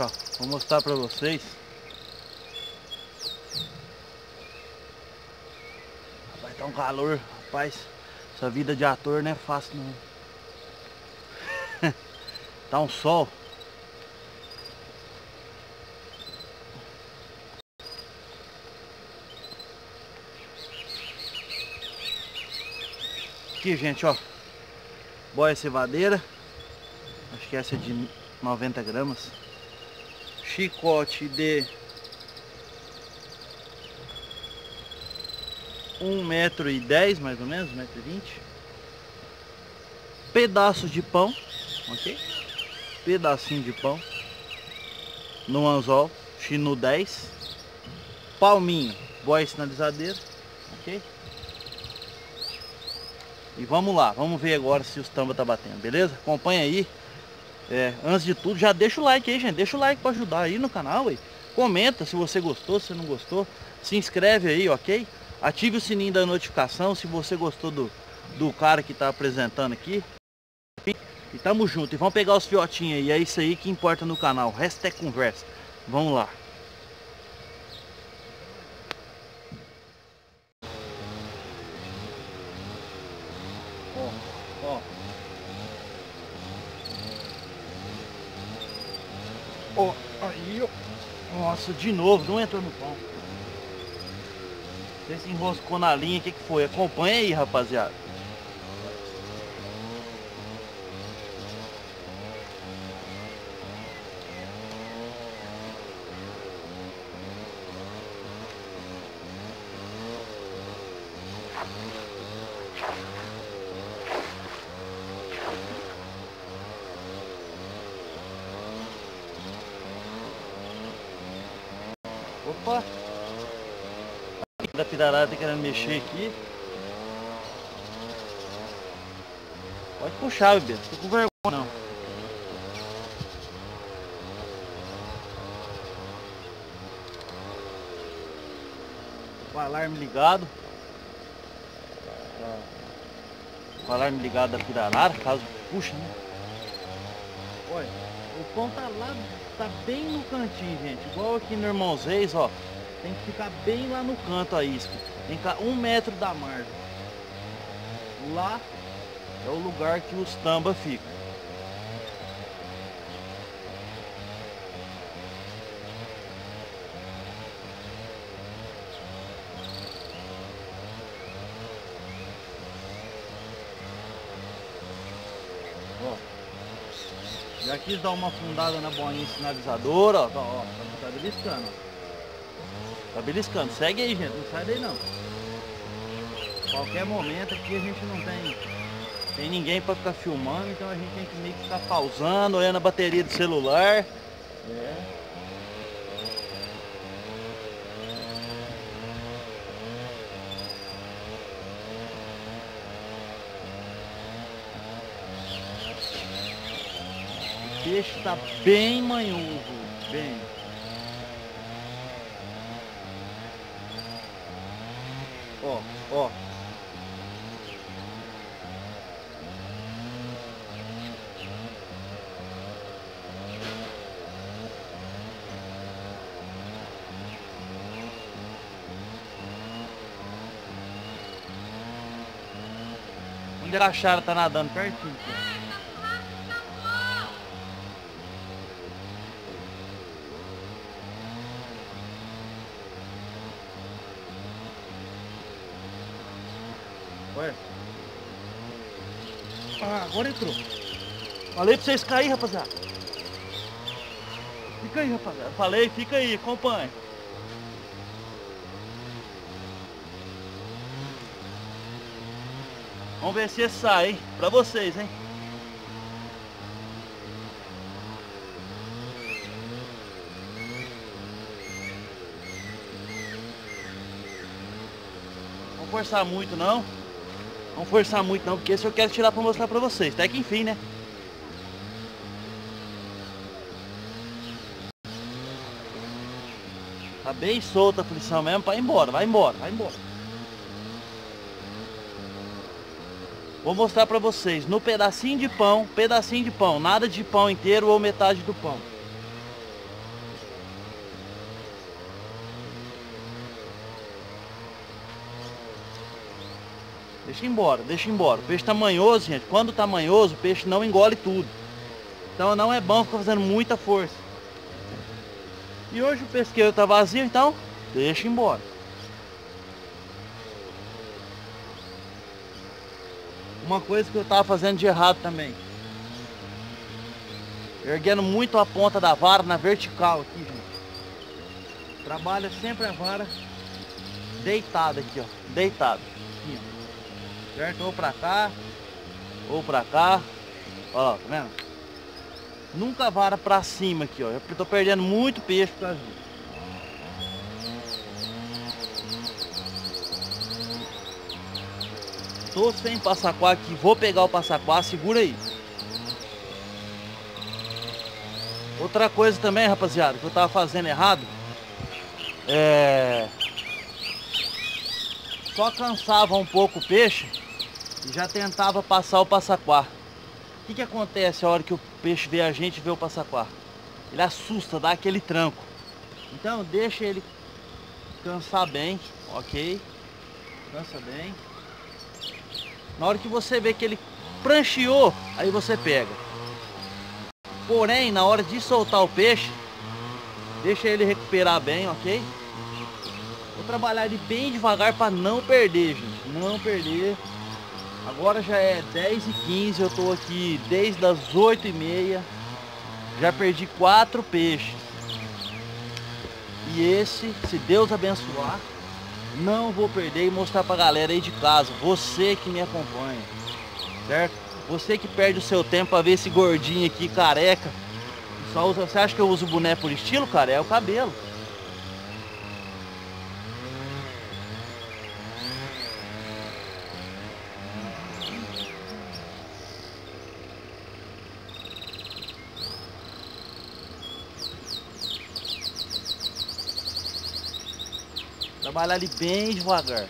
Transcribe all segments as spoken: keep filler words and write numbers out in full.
ó, vou mostrar pra vocês. Vai tá um calor, rapaz. Essa vida de ator não é fácil não. Tá um sol. Aqui, gente, ó. Boia cevadeira. Acho que essa é de noventa gramas. Chicote de um metro e dez, mais ou menos, um metro e vinte. Pedaços de pão, ok? Pedacinho de pão. No anzol, chinu dez. Palminho, boia sinalizadeira, ok? E vamos lá, vamos ver agora se os tamba tá batendo, beleza? Acompanha aí. É, antes de tudo, já deixa o like aí, gente. Deixa o like para ajudar aí no canal, aí. Comenta se você gostou, se você não gostou. Se inscreve aí, ok? Ative o sininho da notificação se você gostou do, do cara que tá apresentando aqui. E tamo junto. E vamos pegar os fiotinhos aí. É isso aí que importa no canal. O resto é conversa. Vamos lá. Ó, ó. Ó, aí, ó. Nossa, de novo, não entrou no pão. Você se enroscou na linha, o que que foi? Acompanha aí, rapaziada. Opa! Da pirarara tá querendo mexer aqui. Pode puxar, bebê. Não tô com vergonha não. O alarme ligado. O alarme ligado da pirarara, caso puxe, né? Olha, o pão tá lá, tá bem no cantinho, gente. Igual aqui no Irmãos Reis, ó. Tem que ficar bem lá no canto a isca. Tem que ficar um metro da margem. Lá é o lugar que os tamba ficam. Ó. Já quis dar uma afundada na boinha sinalizadora, ó. Ó, tá beliscando, ó. Tá beliscando, segue aí, gente, não sai daí não. Qualquer momento aqui a gente não tem Tem ninguém pra ficar filmando, então a gente tem que meio que ficar pausando, olhando a bateria do celular. É. O peixe tá bem manhoso, bem. Ó, ó. Onde a Chara tá nadando pertinho. Ué. Ah, agora entrou. Falei pra vocês caírem, rapaziada. Fica aí, rapaziada. Falei, fica aí, acompanha. Vamos ver se sai, hein? Pra vocês, hein? Não forçar muito, não. Não forçar muito, não, porque esse eu quero tirar pra mostrar pra vocês. Até que enfim, né? Tá bem solta a frição mesmo pra ir embora. Vai embora, vai embora. Vou mostrar pra vocês, no pedacinho de pão, pedacinho de pão, nada de pão inteiro ou metade do pão. Deixa embora, deixa embora. O peixe tá manhoso, gente. Quando tá manhoso, o peixe não engole tudo. Então não é bom ficar fazendo muita força. E hoje o pesqueiro tá vazio, então deixa embora. Uma coisa que eu tava fazendo de errado também. Erguendo muito a ponta da vara na vertical aqui, gente. Trabalha sempre a vara deitada aqui, ó. Deitada. Aqui, ó. Certo? Ou pra cá, ou pra cá. Olha lá, tá vendo? Nunca a vara pra cima aqui, ó. Eu tô perdendo muito peixe por causa disso. Tô sem passaquá aqui, vou pegar o passaquá, segura aí. Outra coisa também, rapaziada, que eu tava fazendo errado, é... só cansava um pouco o peixe e já tentava passar o passaquá. O que que acontece a hora que o peixe vê a gente e vê o passaquá? Ele assusta, dá aquele tranco. Então deixa ele cansar bem, ok? Cansa bem. Na hora que você vê que ele prancheou, aí você pega. Porém, na hora de soltar o peixe, deixa ele recuperar bem, ok? Vou trabalhar ele bem devagar para não perder, gente. Não perder. Agora já é dez e quinze, eu tô aqui desde as oito e meia. Já perdi quatro peixes. E esse, se Deus abençoar, não vou perder e mostrar pra galera aí de casa. Você que me acompanha, certo? Você que perde o seu tempo pra ver esse gordinho aqui, careca. Só usa, você acha que eu uso boné por estilo, cara? É o cabelo. Trabalhar ali bem devagar.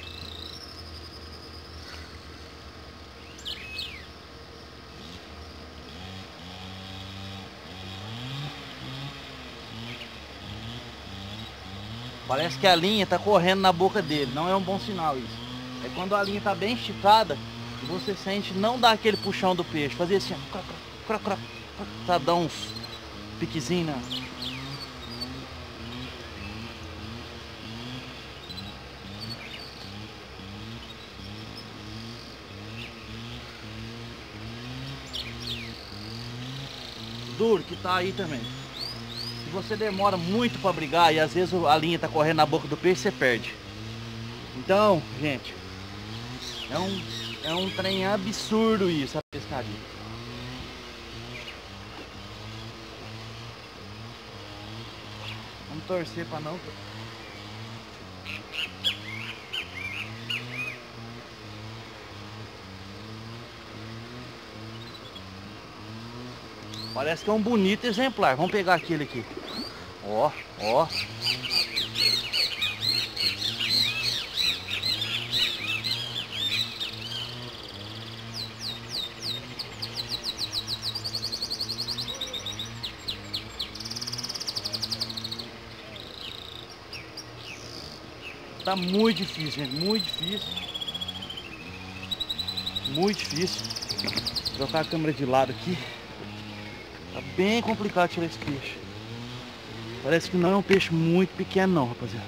Parece que a linha está correndo na boca dele. Não é um bom sinal isso. É quando a linha está bem esticada e você sente não dar aquele puxão do peixe. Fazer assim, ó, sabe, dar uns piquezinhos, né? Duro que tá aí também. Se você demora muito para brigar e às vezes a linha tá correndo na boca do peixe, você perde. Então, gente, é um, é um trem absurdo isso, a pescaria. Vamos torcer para não... Parece que é um bonito exemplar. Vamos pegar aquele aqui. Ó, ó. Tá muito difícil, gente. Muito difícil. Muito difícil. Vou trocar a câmera de lado aqui. Tá bem complicado tirar esse peixe. Parece que não é um peixe muito pequeno não, rapaziada.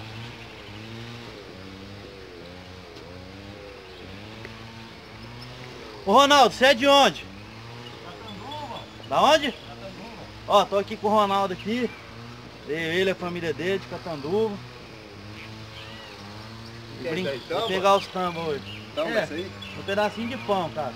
Ô Ronaldo, você é de onde? Catanduva. Da onde? Catanduva. Ó, tô aqui com o Ronaldo aqui. Ele, a família dele, de Catanduva. Brin... Vou pegar os tambos hoje. Tamba, é, isso aí? um pedacinho de pão, cara.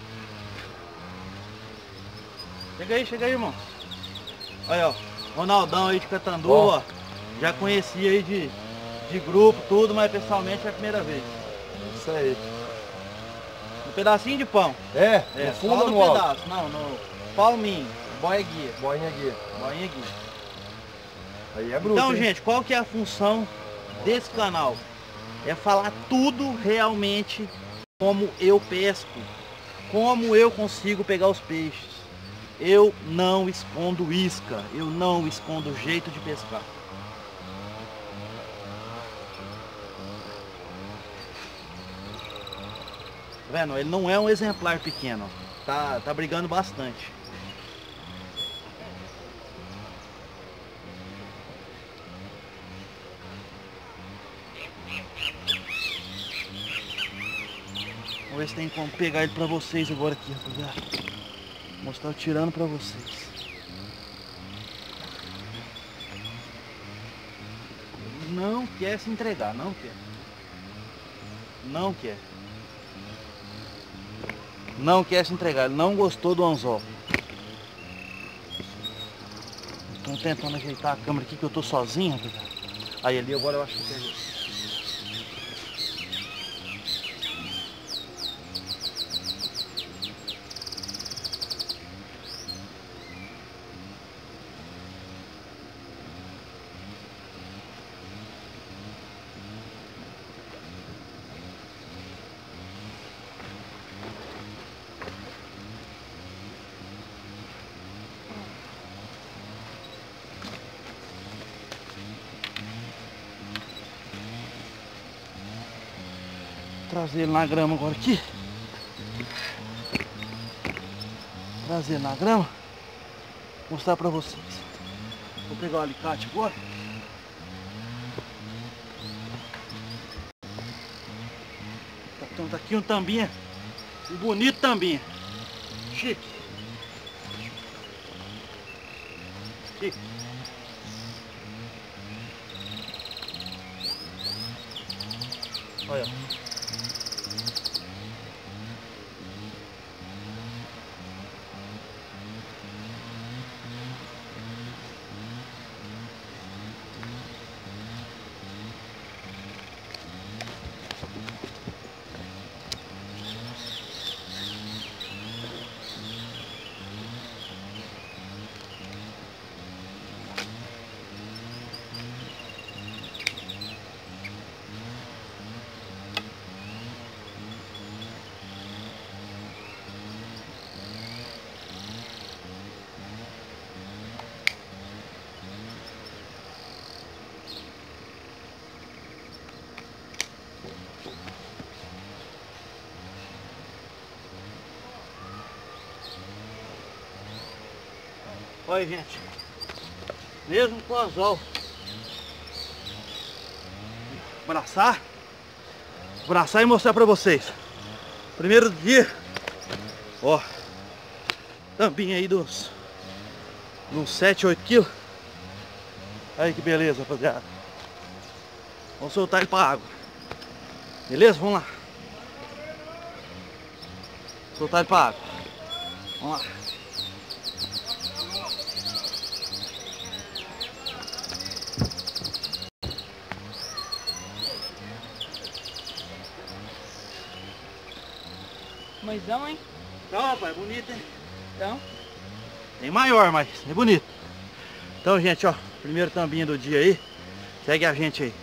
Chega aí, chega aí, irmão. Olha, ó, Ronaldão aí de Catanduva, ó. Já conhecia aí de, de grupo, tudo, mas pessoalmente é a primeira vez. Isso aí. Um pedacinho de pão. É? É, no fundo só ou no no alto? pedaço, não, no palminho, boia guia. Boinha guia. Boinha guia. Aí é bruto, Então, hein? gente, qual que é a função desse canal? É falar tudo realmente como eu pesco, como eu consigo pegar os peixes. Eu não escondo isca, eu não escondo jeito de pescar. Tá vendo? Ele não é um exemplar pequeno. Tá, tá brigando bastante. Vamos ver se tem como pegar ele pra vocês agora aqui, rapaziada. Vou mostrar eu tirando pra vocês. Não quer se entregar, não quer. Não quer. Não quer se entregar, ele não gostou do anzol. Estou tentando ajeitar a câmera aqui que eu tô sozinho, rapaziada. Aí ali agora eu acho que eu pego. Trazer ele na grama agora aqui. Trazer ele na grama. Mostrar pra vocês. Vou pegar o alicate agora. Então tá aqui um tambinha. Um bonito tambinha. Chique. Chique. Olha. Olha, gente, mesmo com o anzol, abraçar, abraçar e mostrar pra vocês. Primeiro dia, ó, tampinha aí dos, uns sete, oito quilos. Aí que beleza, rapaziada. Vamos soltar ele pra água. Beleza? Vamos lá. Soltar ele pra água. Vamos lá. Maisão, hein? Então, rapaz, bonito, hein? Então. Tem maior, mas é bonito. Então, gente, ó, primeiro tambinho do dia aí. Segue a gente aí.